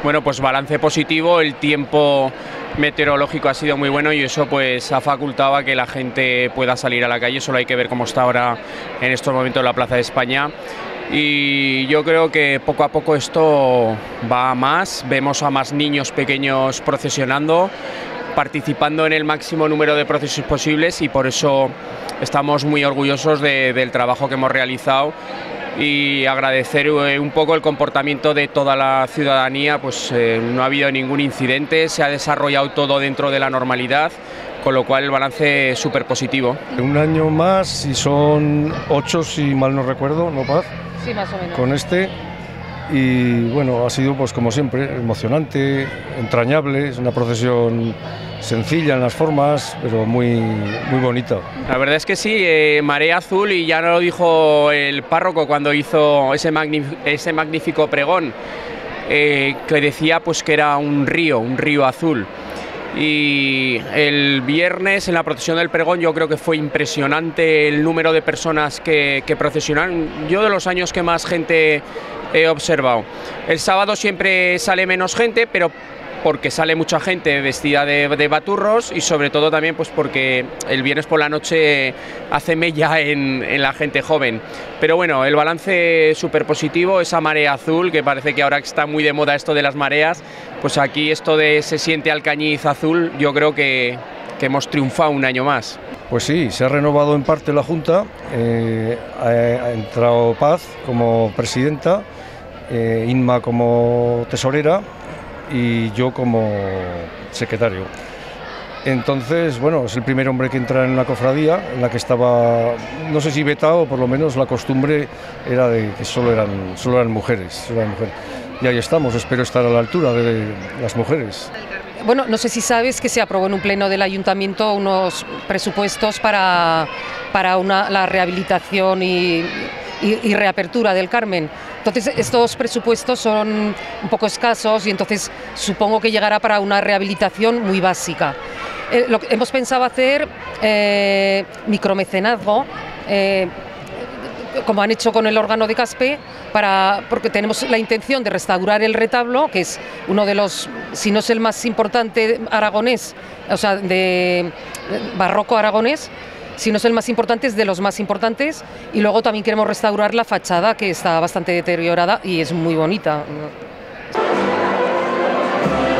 Bueno, pues balance positivo, el tiempo meteorológico ha sido muy bueno y eso pues ha facultado a que la gente pueda salir a la calle. Solo hay que ver cómo está ahora en estos momentos la Plaza de España. Y yo creo que poco a poco esto va a más, vemos a más niños pequeños procesionando, participando en el máximo número de procesos posibles y por eso estamos muy orgullosos del trabajo que hemos realizado y agradecer un poco el comportamiento de toda la ciudadanía, pues no ha habido ningún incidente, se ha desarrollado todo dentro de la normalidad, con lo cual el balance es súper positivo. Un año más y son 8 si mal no recuerdo, ¿no, Paz? Sí, más o menos. Con este, y bueno, ha sido pues como siempre, emocionante, entrañable, es una procesión sencilla en las formas, pero muy bonita. La verdad es que sí, marea azul, y ya nos lo dijo el párroco cuando hizo ese magnífico pregón, que decía pues que era un río azul. Y el viernes en la procesión del pregón yo creo que fue impresionante el número de personas que procesionaron. Yo de los años que más gente he observado. El sábado siempre sale menos gente, pero porque sale mucha gente vestida de baturros y sobre todo también pues porque el viernes por la noche hace mella en la gente joven. Pero bueno, el balance es súper positivo, esa marea azul, que parece que ahora está muy de moda esto de las mareas, pues aquí esto de se siente Alcañiz azul, yo creo que hemos triunfado un año más. Pues sí, se ha renovado en parte la Junta, ha entrado Paz como presidenta, Inma como tesorera y yo como secretario. Entonces, bueno, es el primer hombre que entra en una cofradía en la que estaba, no sé si vetado, o por lo menos la costumbre era de que solo eran mujeres. Y ahí estamos, espero estar a la altura de las mujeres. Bueno, no sé si sabes que se aprobó en un pleno del Ayuntamiento unos presupuestos para la rehabilitación y reapertura del Carmen. Entonces estos presupuestos son un poco escasos y entonces supongo que llegará para una rehabilitación muy básica. Hemos pensado hacer micromecenazgo, como han hecho con el órgano de Caspe, porque tenemos la intención de restaurar el retablo, que es uno de los, si no es el más importante aragonés, o sea, de barroco aragonés, si no es el más importante, es de los más importantes, y luego también queremos restaurar la fachada, que está bastante deteriorada y es muy bonita.